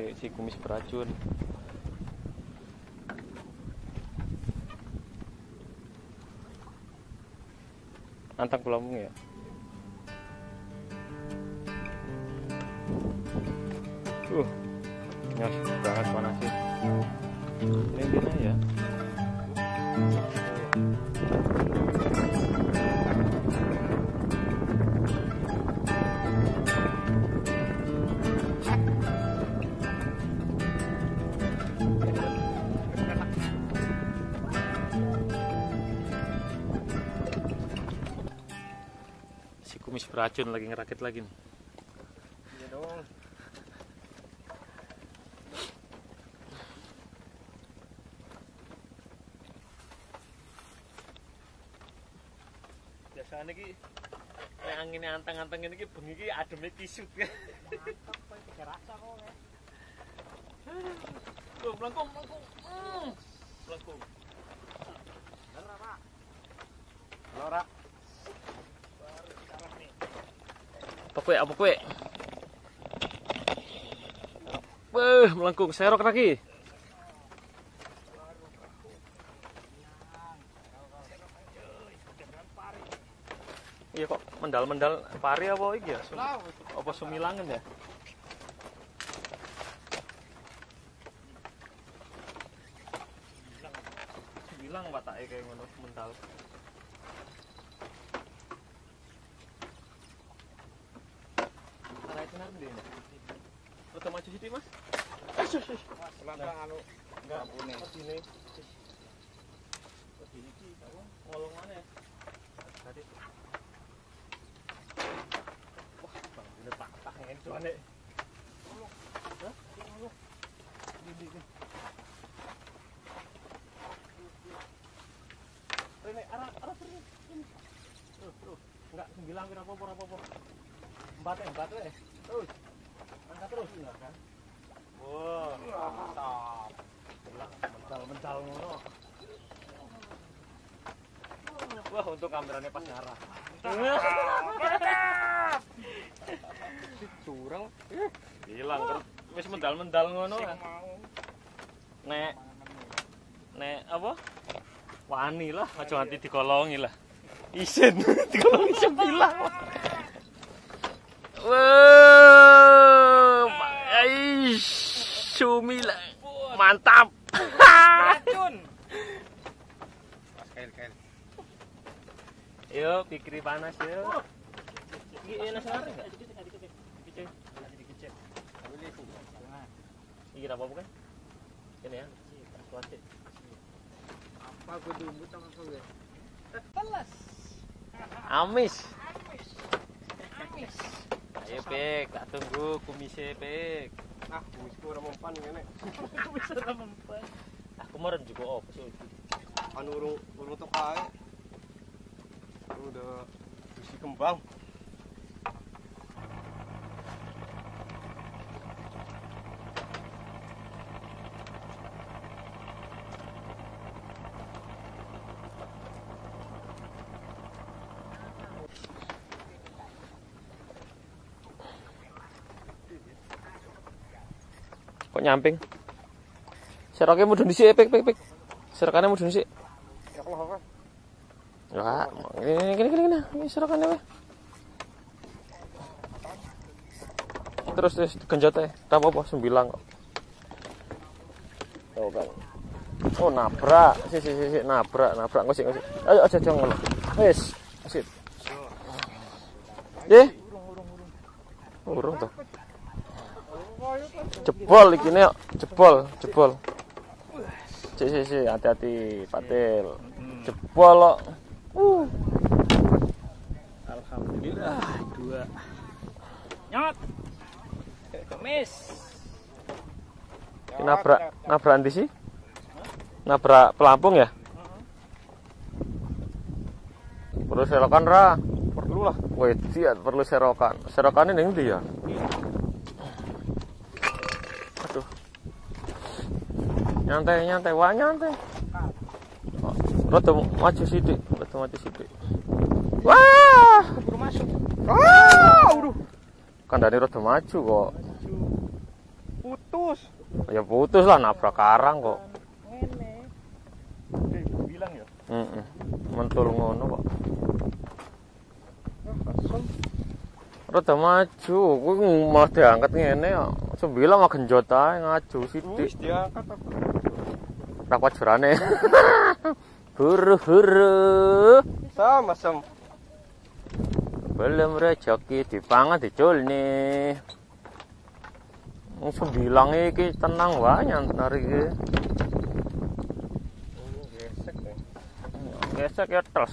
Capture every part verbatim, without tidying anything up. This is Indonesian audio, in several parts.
si kumis beracun. Antang pelampung ya. Uh, nyos banget panasnya. Ini dina ya. Si kumis beracun lagi ngerakit lagi nih. Iya dong. Biasanya ki kayak anginnya antang-antang ini ki bengi ki ademnya kisut ya. Mantap kok iki rasa kok ya. Tuh melengkung melengkung. Hmm. Melengkung. Ora, Pak. Ora. Apa kue? Apa kue? Wah, melengkung serok lagi. Iya kok mendal-mendal pari apa iki ya? Sum apa sumilangan ya? Bilang batake kayak ngono mendal. Arah itu nanti deh. Udah maju sini mas? Kenapa anu enggak punya? Sini. Sini sih, tahu ngolong mana ya? Tadi. Wah, bang, ini patah yang itu aneh. Ngolong. Hah? Ngolong. Ini ini. Ini arah arah sini. Tuh, tuh. Enggak sembilan kira apa apa apa. Empat eh, empat eh. Terus. Angkat terus enggak kan? Wah, mantap. Mental-mental ngono. Wah, untuk kameranya pas ngarah. Curang. Hilang terus wis mendal-mendal ngono kan. Nek nek apa? Wani lah, aja nganti dikolongi lah. Isin dikolongi sembilan. Wah, aish, sumila, mantap. Racun. Kail-kail. Yo, pikiri panas yo. Iki enak sekali enggak? Dikit. Dikit. Iki apa bukan? Ini ya. Plastik. Apa kudu sama kowe? Teles. Amis. Amis. Ayo Pek, tak tunggu kumise Pek. Ah, kumisku ora mempan ngene. Kumis ora mempan. Aku meren juga opo sih. Anu urung urung tok kae. Udah isi kembang. Kok nyamping? Seroknya mudun dhisik, Pek, Pek, Pek. Serokane mudun dhisik. Ya Allah apa? Ya, ini gini gini gini. Ini serokane weh. Terus terus genjot ae. Tak apa-apa sembilan kok. Oh, kan. Oh, nabrak. Si si si nabrak, nabrak ngosik ngosik. Ayo aja aja ngono. Wis, sip. Eh? Urung tuh. Jebol iki nek, jebol, jebol. Cek sik sik, hati-hati, Patil. Jebol kok. Uh. Alhamdulillah dua. Nyot. Kemis. Nabrak, nabrak ndi sih? Nabrak pelampung ya? Perlu serokan ra? Perlu lah. Wih, dia perlu serokan. Serokannya ning ndi ya? Aduh. Nyantai, nyantai, wah nyantai. Oh, rada maju sithik, rada maju sithik. Wah, Keburu masuk. Ah, udah. kandhane rada maju kok. Putus. putus. Ya putus lah, nabrak karang kok. Ngene. Oke, bilang ya. Heeh. Mentul ngono kok. Langsung. Rada maju, kuwi malah diangkat ngene ya. Sembilan mah genjot ae ngaju Wis sithik. diangkat apa? Rapat jurane. Buru-buru. Sama sem. Belum rezeki dipangan diculne. Wong sembilang iki tenang wae nyantari iki. Oh, gesek ya. Gesek ya terus.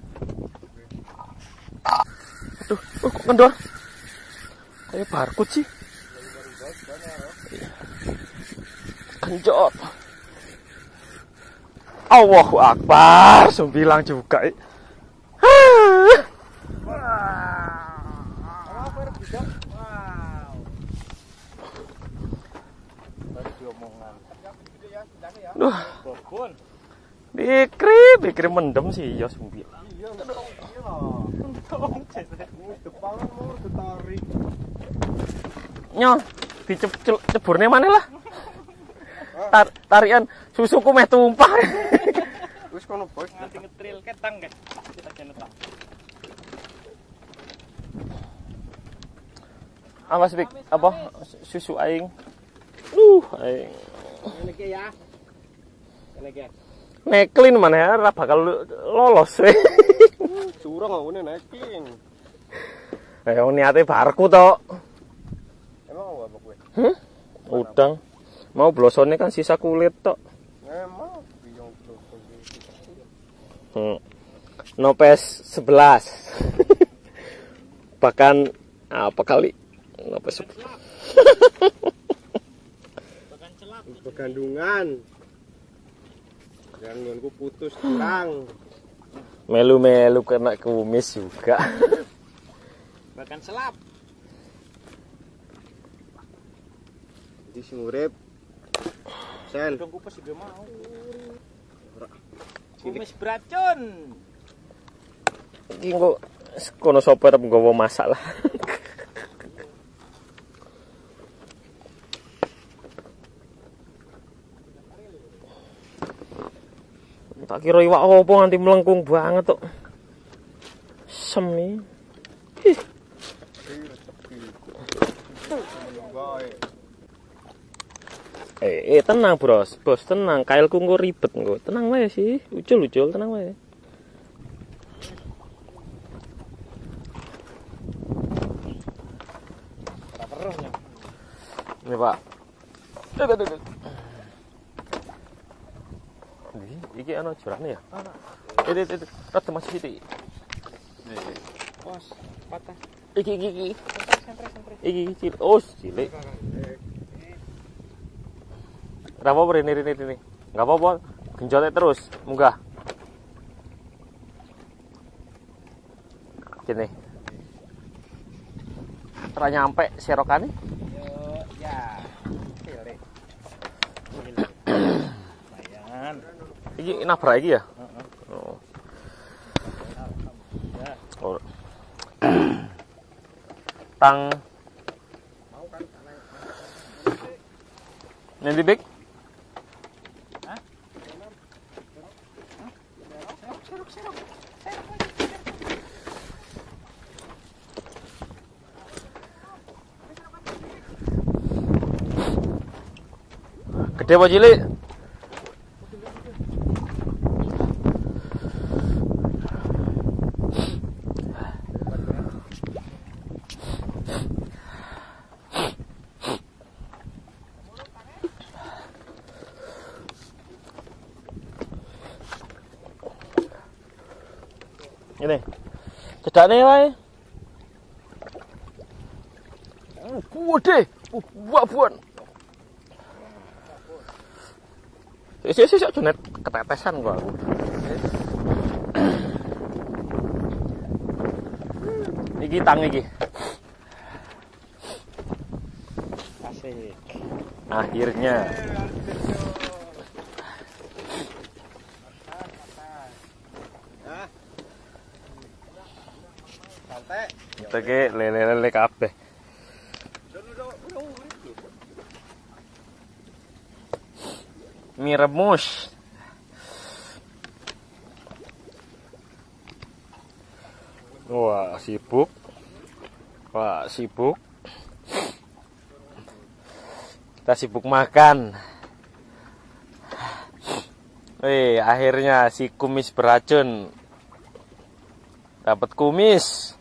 Aduh, oh, kok kendor? Kayak barcode sih. Genjot. Allahu Akbar, sembilang juga. Eh. Apa bisa? Wow. Tadi diomongan. Duh, Bobon. Bikri, Bikri mendem sih ya sembilan. Iya, iya lah. Untung jesek. Wis depan mau ditarik. Nyo, diceburne mana lah? Tar tarian susuku meh tumpah. Wis kono bos. Nganti ngetril ketang guys. Kita jenetak. Awas Bik, apa susu aing. Duh, aing. Ngene iki ya. Ngene iki. Neklin mana ya, ora bakal lolos we. Curang ngene neking. Ayo niate barku to. Emang apa kowe? Hmm? Udang. Mau blosone kan sisa kulit tok. Emang biyong terus. Hmm. Nopes sebelas. Bahkan apa kali? Nopes Bahkan celap. Begandungan. Yang ngonku putus kurang. melu-melu kena kumis juga. Bahkan selap. Jadi sing urip sen Dong kupas juga mau. cilik Kumis beracun. Iki kok kono sapa arep nggawa masak lah. Tak kira iwak apa nganti melengkung banget tok. Semi. Eh, eh tenang bros, bos tenang. Kailku engko ribet engko. Tenang wae sih, ucul-ucul tenang wae. Ora perahnya. Ini Pak. Tuh, tuh, tuh. Ini, iki ana jurane ya? Ana. Itu, itu, itu. Rada masih sithik. Pos, patah. Iki, iki, iki. Sentre, sentre. Iki, iki, cilik. Oh, cilik. Enggak apa-apa, ini, ini, ini. Enggak apa-apa. Genjotnya terus, munggah. Gini. Ora nyampe serokane. Yo, ya. Cilik. Lumayan. Iki nabrak iki ya? Heeh. Oh. Ya. Oh. Tang. Nanti Bik? Hah? Serok, serok, serok. Gede apa cilik? Ini. Cedakne wae. Oh, gede. Uh, buah-buahan. Sik sik sik jonet ketetesan gua aku. Iki tang iki. Asik. Akhirnya. santai. Iki lele-lele kabeh. mie rebus. Wah, sibuk. Wah, sibuk. Kita sibuk makan. Wih, akhirnya si kumis beracun dapat kumis.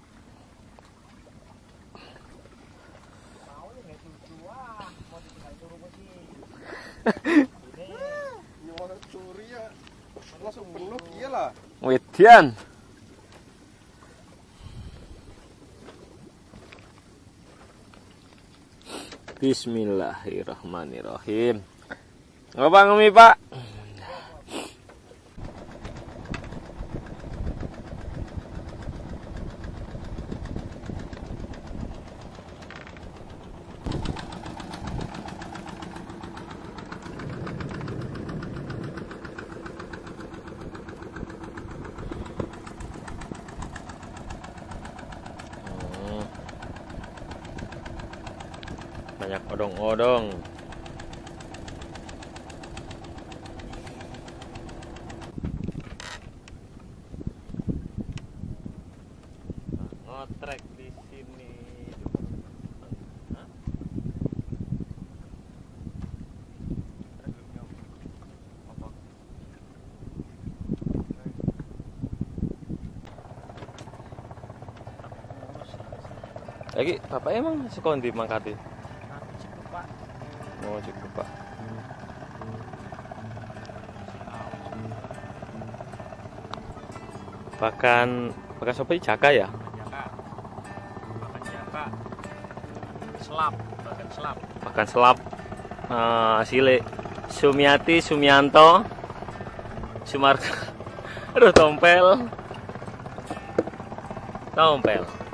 Langsung penuh iya lah. Wedian. Bismillahirrahmanirrahim. Apa ngemi, Pak? Banyak odong-odong. Ngotrek di sini. Hah? Apa? Lagi bapak emang sekondi mangkati? Oh, cukup, Pak. Pakan pakan sopi jaka ya? Makan jaka. Selap, makan selap. Pakan selap. Uh, Sile Sumiati, Sumianto, Sumarko. Aduh, tompel. Tompel.